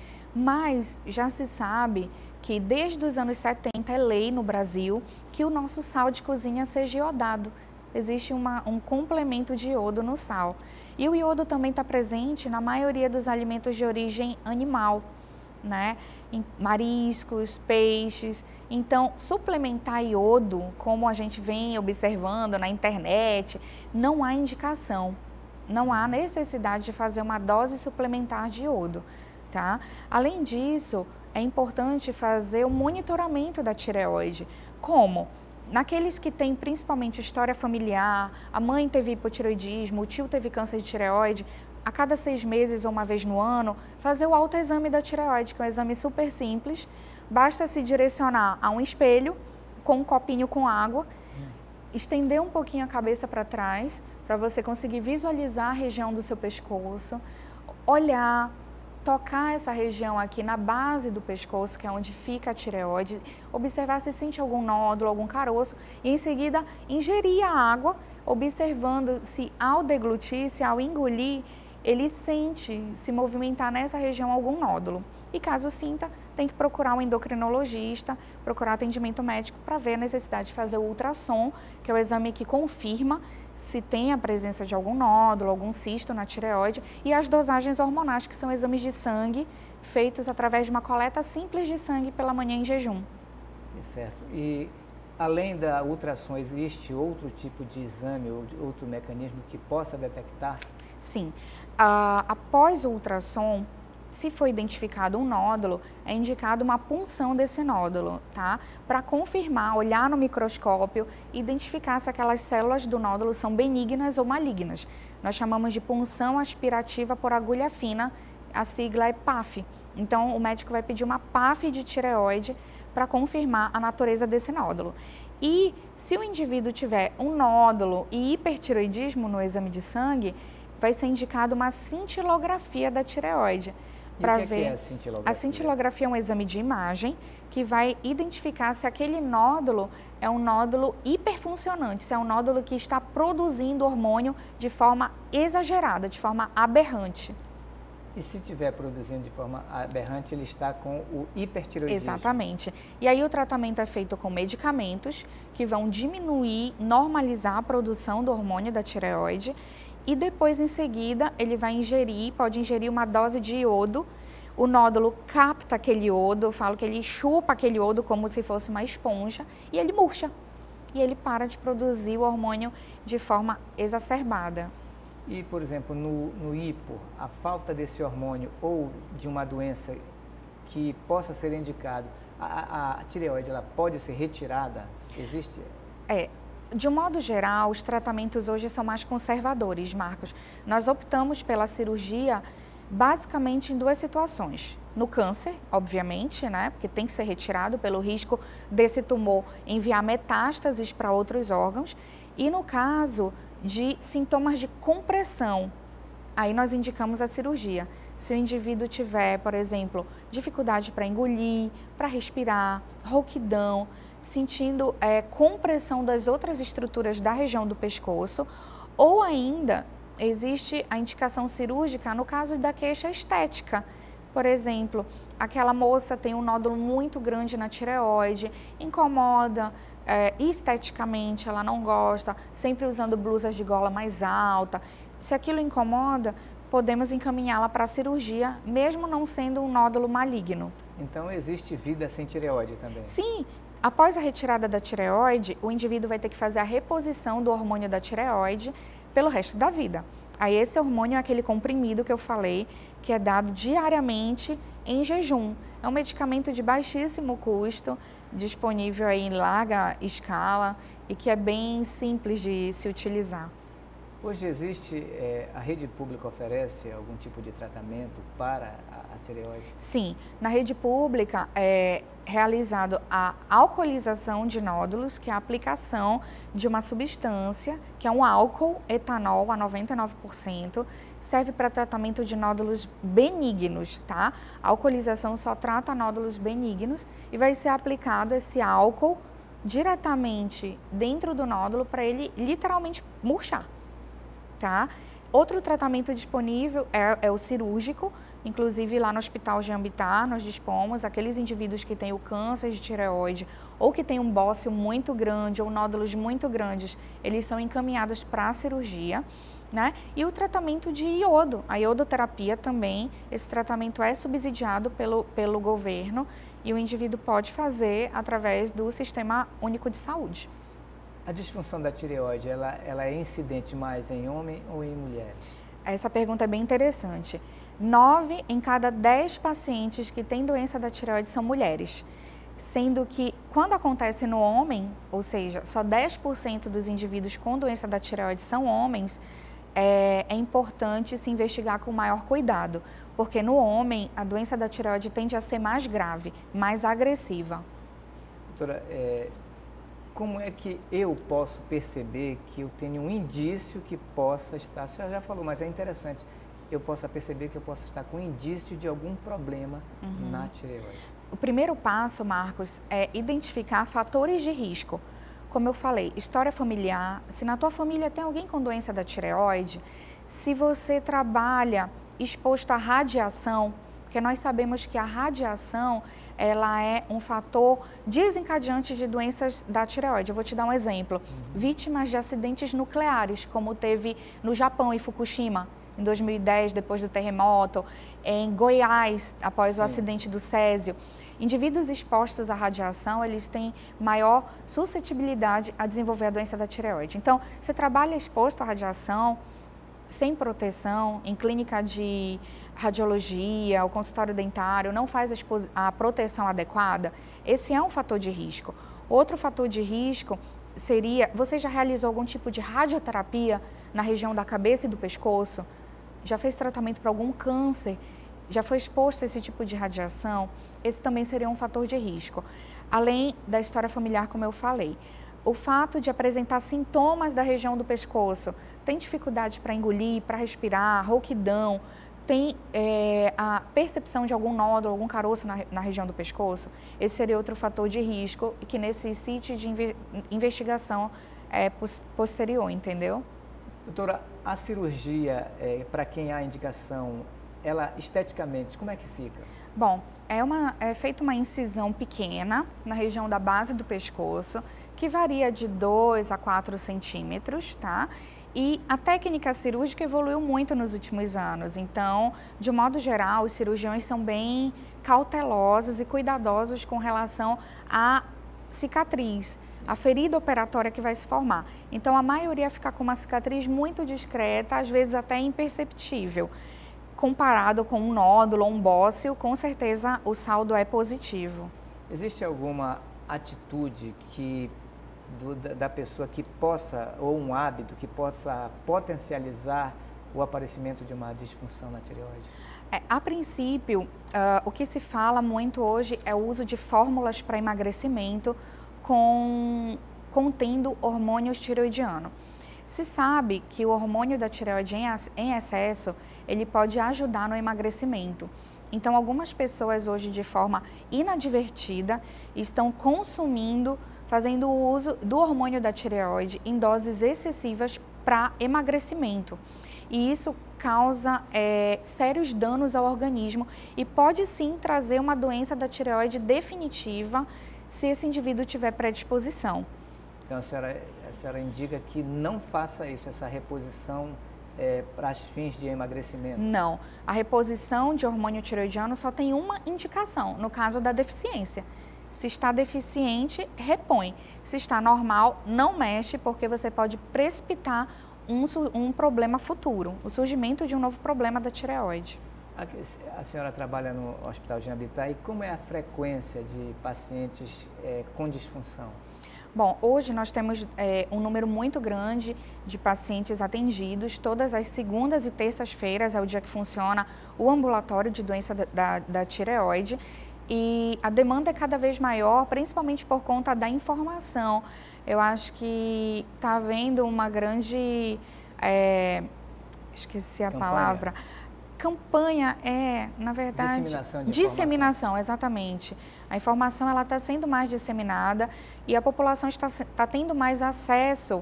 Mas já se sabe que desde os anos setenta é lei no Brasil que o nosso sal de cozinha seja iodado. Existe uma, um complemento de iodo no sal. E o iodo também está presente na maioria dos alimentos de origem animal, né? Em mariscos, peixes. Então, suplementar iodo, como a gente vem observando na internet, não há indicação. Não há necessidade de fazer uma dose suplementar de iodo, tá? Além disso, é importante fazer o monitoramento da tireoide. Como? Naqueles que têm principalmente história familiar, a mãe teve hipotireoidismo, o tio teve câncer de tireoide, a cada seis meses ou uma vez no ano, fazer o autoexame da tireoide, que é um exame super simples. Basta se direcionar a um espelho com um copinho com água, hum. estender um pouquinho a cabeça para trás, para você conseguir visualizar a região do seu pescoço, olhar, tocar essa região aqui na base do pescoço, que é onde fica a tireoide, observar se sente algum nódulo, algum caroço, e em seguida ingerir a água, observando se ao deglutir, se ao engolir, ele sente se movimentar nessa região algum nódulo. E caso sinta, tem que procurar um endocrinologista, procurar atendimento médico para ver a necessidade de fazer o ultrassom, que é o exame que confirma se tem a presença de algum nódulo, algum cisto na tireoide, e as dosagens hormonais, que são exames de sangue feitos através de uma coleta simples de sangue pela manhã em jejum. Certo. E além da ultrassom, existe outro tipo de exame ou outro mecanismo que possa detectar? Sim. Ah, após o ultrassom, se for identificado um nódulo, é indicado uma punção desse nódulo, tá? Para confirmar, olhar no microscópio, identificar se aquelas células do nódulo são benignas ou malignas. Nós chamamos de punção aspirativa por agulha fina, a sigla é P A F. Então, o médico vai pedir uma P A F de tireoide para confirmar a natureza desse nódulo. E se o indivíduo tiver um nódulo e hipertireoidismo no exame de sangue, vai ser indicado uma cintilografia da tireoide. Para ver. Que é a cintilografia? A cintilografia é um exame de imagem que vai identificar se aquele nódulo é um nódulo hiperfuncionante, se é um nódulo que está produzindo hormônio de forma exagerada, de forma aberrante. E se estiver produzindo de forma aberrante, ele está com o hipertireoidismo? Exatamente. E aí o tratamento é feito com medicamentos que vão diminuir, normalizar a produção do hormônio da tireoide. E depois, em seguida, ele vai ingerir, pode ingerir uma dose de iodo. o nódulo capta aquele iodo, eu falo que ele chupa aquele iodo como se fosse uma esponja e ele murcha. E ele para de produzir o hormônio de forma exacerbada. E, por exemplo, no, no hipo, a falta desse hormônio ou de uma doença que possa ser indicado, a, a, a tireoide ela pode ser retirada? Existe? É, de um modo geral, os tratamentos hoje são mais conservadores, Marcos. Nós optamos pela cirurgia basicamente em duas situações. No câncer, obviamente, né, porque tem que ser retirado pelo risco desse tumor enviar metástases para outros órgãos. E no caso de sintomas de compressão, aí nós indicamos a cirurgia. Se o indivíduo tiver, por exemplo, dificuldade para engolir, para respirar, rouquidão, sentindo é, compressão das outras estruturas da região do pescoço, ou ainda existe a indicação cirúrgica no caso da queixa estética. Por exemplo, aquela moça tem um nódulo muito grande na tireoide, incomoda é, esteticamente, ela não gosta, sempre usando blusas de gola mais alta. Se aquilo incomoda, podemos encaminhá-la para a cirurgia, mesmo não sendo um nódulo maligno. Então, existe vida sem tireoide também? Sim. Após a retirada da tireoide, o indivíduo vai ter que fazer a reposição do hormônio da tireoide pelo resto da vida. Aí esse hormônio é aquele comprimido que eu falei, que é dado diariamente em jejum. É um medicamento de baixíssimo custo, disponível aí em larga escala e que é bem simples de se utilizar. Hoje existe, é, a rede pública oferece algum tipo de tratamento para a, a tireoide? Sim, na rede pública é realizado a alcoolização de nódulos, que é a aplicação de uma substância, que é um álcool etanol a noventa e nove por cento, serve para tratamento de nódulos benignos, tá? A alcoolização só trata nódulos benignos e vai ser aplicado esse álcool diretamente dentro do nódulo para ele literalmente murchar. Tá? Outro tratamento disponível é, é o cirúrgico, inclusive lá no Hospital Jean-Bittar nós dispomos, aqueles indivíduos que têm o câncer de tireoide ou que têm um bócio muito grande ou nódulos muito grandes, eles são encaminhados para a cirurgia, né? E o tratamento de iodo, a iodoterapia também, esse tratamento é subsidiado pelo, pelo governo e o indivíduo pode fazer através do Sistema Único de Saúde. A disfunção da tireoide, ela, ela é incidente mais em homem ou em mulheres? Essa pergunta é bem interessante. Nove em cada dez pacientes que têm doença da tireoide são mulheres, sendo que quando acontece no homem, ou seja, só dez por cento dos indivíduos com doença da tireoide são homens, é, é importante se investigar com maior cuidado, porque no homem a doença da tireoide tende a ser mais grave, mais agressiva. Doutora, é... como é que eu posso perceber que eu tenho um indício que possa estar, a senhora já falou, mas é interessante, eu possa perceber que eu possa estar com indício de algum problema uhum. na tireoide? O primeiro passo, Marcos, é identificar fatores de risco. Como eu falei, história familiar, se na tua família tem alguém com doença da tireoide, se você trabalha exposto à radiação, porque nós sabemos que a radiação ela é um fator desencadeante de doenças da tireoide. Eu vou te dar um exemplo. Uhum. Vítimas de acidentes nucleares, como teve no Japão, em Fukushima, em dois mil e dez, depois do terremoto, em Goiás, após Sim. o acidente do Césio. Indivíduos expostos à radiação, eles têm maior suscetibilidade a desenvolver a doença da tireoide. Então, você trabalha exposto à radiação, sem proteção, em clínica de radiologia, o consultório dentário, não faz a, a proteção adequada, esse é um fator de risco. Outro fator de risco seria, você já realizou algum tipo de radioterapia na região da cabeça e do pescoço? Já fez tratamento para algum câncer? Já foi exposto a esse tipo de radiação? Esse também seria um fator de risco. Além da história familiar, como eu falei. O fato de apresentar sintomas da região do pescoço, tem dificuldade para engolir, para respirar, rouquidão, tem é, a percepção de algum nódulo, algum caroço na, na região do pescoço, esse seria outro fator de risco e que necessite de inve investigação é, posterior, entendeu? Doutora, a cirurgia, é, para quem há indicação, ela esteticamente, como é que fica? Bom, é, uma, é feita uma incisão pequena na região da base do pescoço, que varia de dois a quatro centímetros, tá? E a técnica cirúrgica evoluiu muito nos últimos anos, então, de modo geral, os cirurgiões são bem cautelosos e cuidadosos com relação à cicatriz, a ferida operatória que vai se formar. Então, a maioria fica com uma cicatriz muito discreta, às vezes até imperceptível. Comparado com um nódulo ou um bócio, com certeza o saldo é positivo. Existe alguma atitude que Do, da pessoa que possa, ou um hábito que possa potencializar o aparecimento de uma disfunção na tireoide? É, a princípio, uh, o que se fala muito hoje é o uso de fórmulas para emagrecimento com, contendo hormônio tireoidiano. Se sabe que o hormônio da tireoide em, em excesso, ele pode ajudar no emagrecimento. Então, algumas pessoas hoje, de forma inadvertida, estão consumindo fazendo o uso do hormônio da tireoide em doses excessivas para emagrecimento. E isso causa é, sérios danos ao organismo e pode sim trazer uma doença da tireoide definitiva se esse indivíduo tiver predisposição. Então a senhora, a senhora indica que não faça isso, essa reposição é, para os fins de emagrecimento? Não, a reposição de hormônio tireoidiano só tem uma indicação, no caso da deficiência. Se está deficiente, repõe. Se está normal, não mexe, porque você pode precipitar um, um problema futuro, o surgimento de um novo problema da tireoide. A senhora trabalha no Hospital Jean Bittar, e como é a frequência de pacientes é, com disfunção? Bom, hoje nós temos é, um número muito grande de pacientes atendidos. Todas as segundas e terças-feiras é o dia que funciona o ambulatório de doença da, da, da tireoide. E a demanda é cada vez maior, principalmente por conta da informação. Eu acho que está havendo uma grande, é, esqueci a campanha. palavra, campanha é, na verdade, disseminação de disseminação, exatamente. A informação ela está sendo mais disseminada e a população está, está tendo mais acesso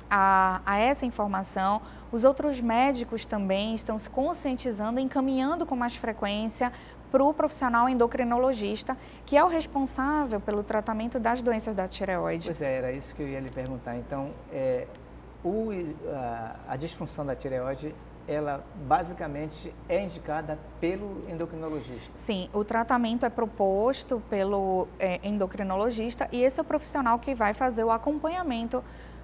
a, a essa informação. Os outros médicos também estão se conscientizando, encaminhando com mais frequência para o profissional endocrinologista, que é o responsável pelo tratamento das doenças da tireoide. Pois é, era isso que eu ia lhe perguntar. Então, é, o, a, a disfunção da tireoide, ela basicamente é indicada pelo endocrinologista? Sim, o tratamento é proposto pelo é, endocrinologista e esse é o profissional que vai fazer o acompanhamento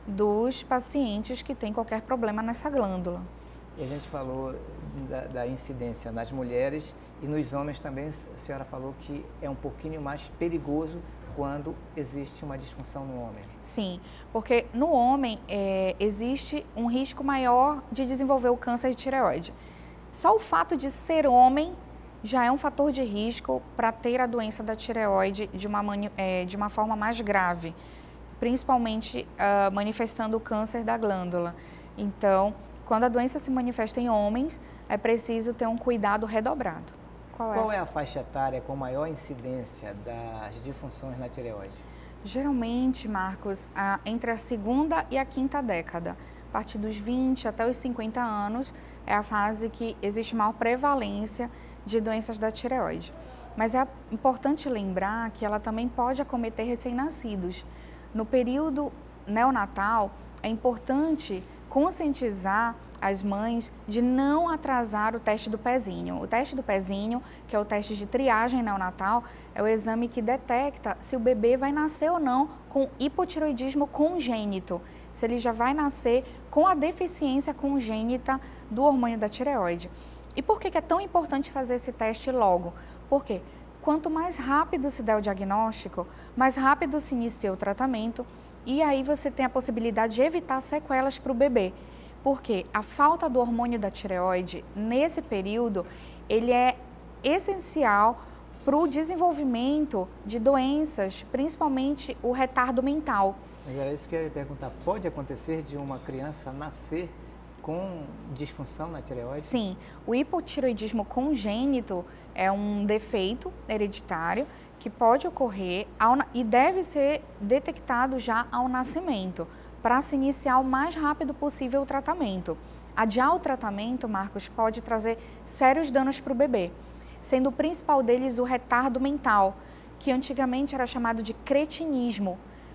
dos pacientes que têm qualquer problema nessa glândula. E a gente falou da, da incidência nas mulheres e nos homens também, a senhora falou que é um pouquinho mais perigoso quando existe uma disfunção no homem. Sim, porque no homem é, existe um risco maior de desenvolver o câncer de tireoide. Só o fato de ser homem já é um fator de risco para ter a doença da tireoide de uma, é, de uma forma mais grave, principalmente uh, manifestando o câncer da glândula. Então, quando a doença se manifesta em homens, é preciso ter um cuidado redobrado. Qual, Qual é, a... é a faixa etária com maior incidência das disfunções na tireoide? Geralmente, Marcos, a, entre a segunda e a quinta década, a partir dos vinte até os cinquenta anos, é a fase que existe maior prevalência de doenças da tireoide. Mas é importante lembrar que ela também pode acometer recém-nascidos. No período neonatal, é importante conscientizar as mães de não atrasar o teste do pezinho. O teste do pezinho, que é o teste de triagem neonatal, é o exame que detecta se o bebê vai nascer ou não com hipotireoidismo congênito, se ele já vai nascer com a deficiência congênita do hormônio da tireoide. E por que é tão importante fazer esse teste logo? Porque quanto mais rápido se der o diagnóstico, mais rápido se inicia o tratamento e aí você tem a possibilidade de evitar sequelas para o bebê. Porque a falta do hormônio da tireoide, nesse período, ele é essencial para o desenvolvimento de doenças, principalmente o retardo mental. Mas era isso que eu ia perguntar. Pode acontecer de uma criança nascer com disfunção na tireoide? Sim. O hipotireoidismo congênito é um defeito hereditário que pode ocorrer ao, e deve ser detectado já ao nascimento, para se iniciar o mais rápido possível o tratamento. Adiar o tratamento, Marcos, pode trazer sérios danos para o bebê, sendo o principal deles o retardo mental, que antigamente era chamado de cretinismo.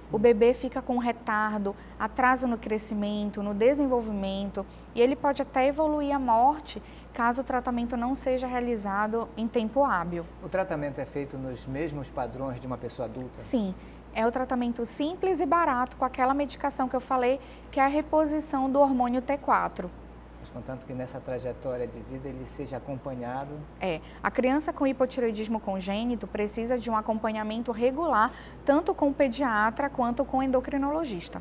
o bebê fica com retardo, atraso no crescimento, no desenvolvimento, e ele pode até evoluir à morte caso o tratamento não seja realizado em tempo hábil. O tratamento é feito nos mesmos padrões de uma pessoa adulta? Sim, é o tratamento simples e barato com aquela medicação que eu falei, que é a reposição do hormônio T quatro. Mas contanto que nessa trajetória de vida ele seja acompanhado. É, a criança com hipotireoidismo congênito precisa de um acompanhamento regular, tanto com o pediatra quanto com o endocrinologista.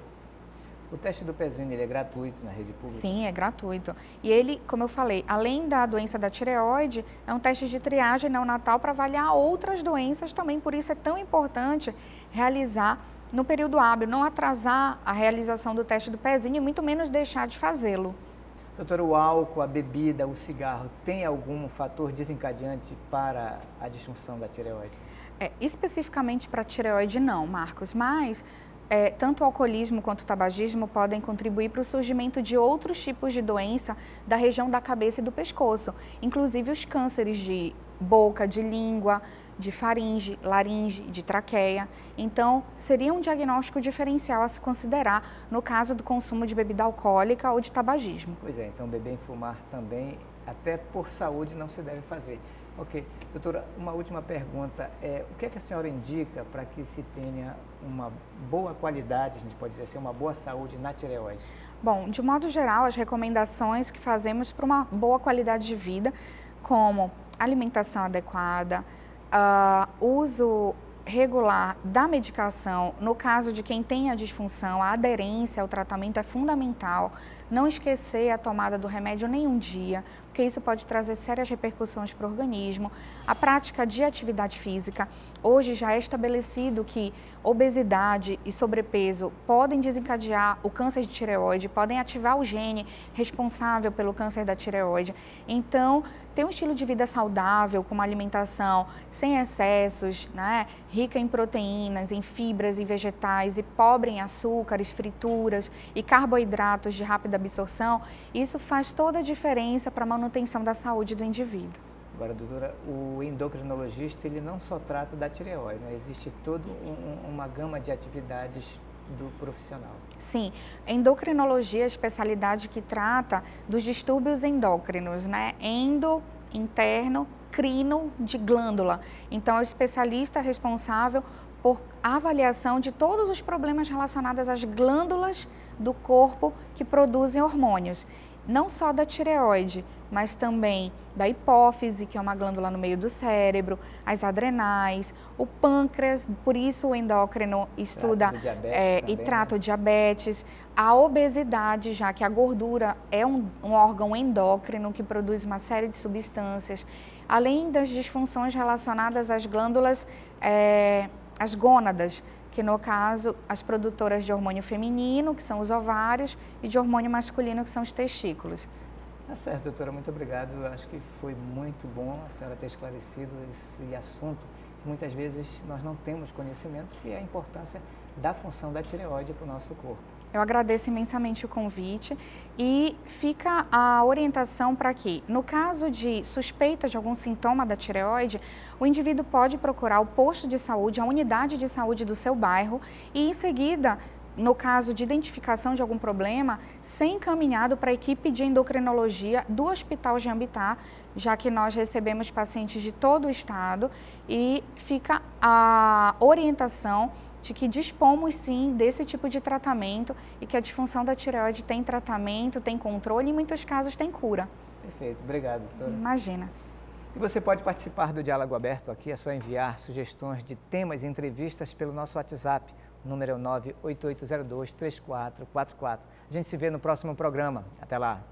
O teste do pezinho ele é gratuito na rede pública? Sim, é gratuito. E ele, como eu falei, além da doença da tireoide, é um teste de triagem neonatal para avaliar outras doenças também. Por isso é tão importante realizar no período hábil, não atrasar a realização do teste do pezinho e muito menos deixar de fazê-lo. Doutora, o álcool, a bebida, o cigarro, tem algum fator desencadeante para a disfunção da tireoide? É, especificamente para a tireoide não, Marcos, mas é, tanto o alcoolismo quanto o tabagismo podem contribuir para o surgimento de outros tipos de doença da região da cabeça e do pescoço, inclusive os cânceres de boca, de língua, de faringe, laringe, de traqueia. Então, seria um diagnóstico diferencial a se considerar no caso do consumo de bebida alcoólica ou de tabagismo. Pois é, então beber e fumar também, até por saúde, não se deve fazer. Ok. Doutora, uma última pergunta. É, o que é que a senhora indica para que se tenha uma boa qualidade, a gente pode dizer assim, uma boa saúde na tireoide? Bom, de modo geral, as recomendações que fazemos para uma boa qualidade de vida, como alimentação adequada, uh, uso regular da medicação, no caso de quem tem a disfunção, a aderência ao tratamento é fundamental, não esquecer a tomada do remédio nenhum dia, porque isso pode trazer sérias repercussões para o organismo. A prática de atividade física, hoje já é estabelecido que obesidade e sobrepeso podem desencadear o câncer de tireoide, podem ativar o gene responsável pelo câncer da tireoide. Então, ter um estilo de vida saudável, com uma alimentação sem excessos, né, rica em proteínas, em fibras e vegetais e pobre em açúcares, frituras e carboidratos de rápida absorção, isso faz toda a diferença para a manutenção da saúde do indivíduo. Agora, doutora, o endocrinologista, ele não só trata da tireoide, né? Existe toda um, uma gama de atividades do profissional. Sim, endocrinologia é a especialidade que trata dos distúrbios endócrinos, né? Endo, interno, crino, de glândula. Então, é o especialista responsável por avaliação de todos os problemas relacionados às glândulas do corpo que produzem hormônios. Não só da tireoide, mas também da hipófise, que é uma glândula no meio do cérebro, as adrenais, o pâncreas, por isso o endócrino estuda é, também, e trata, né, o diabetes, a obesidade, já que a gordura é um, um órgão endócrino que produz uma série de substâncias, além das disfunções relacionadas às glândulas, é, as gônadas, que no caso, as produtoras de hormônio feminino, que são os ovários, e de hormônio masculino, que são os testículos. Tá certo, doutora, muito obrigado. Eu acho que foi muito bom a senhora ter esclarecido esse assunto, que muitas vezes nós não temos conhecimento, que é a importância da função da tireoide para o nosso corpo. Eu agradeço imensamente o convite e fica a orientação para que, no caso de suspeita de algum sintoma da tireoide, o indivíduo pode procurar o posto de saúde, a unidade de saúde do seu bairro e, em seguida, no caso de identificação de algum problema, ser encaminhado para a equipe de endocrinologia do Hospital Jambitar, já que nós recebemos pacientes de todo o estado e fica a orientação de que dispomos sim desse tipo de tratamento e que a disfunção da tireoide tem tratamento, tem controle e em muitos casos tem cura. Perfeito, obrigado, doutora. Imagina. E você pode participar do Diálogo Aberto aqui, é só enviar sugestões de temas e entrevistas pelo nosso WhatsApp. O número é o nove oito oito zero dois, três quatro quatro quatro. A gente se vê no próximo programa. Até lá.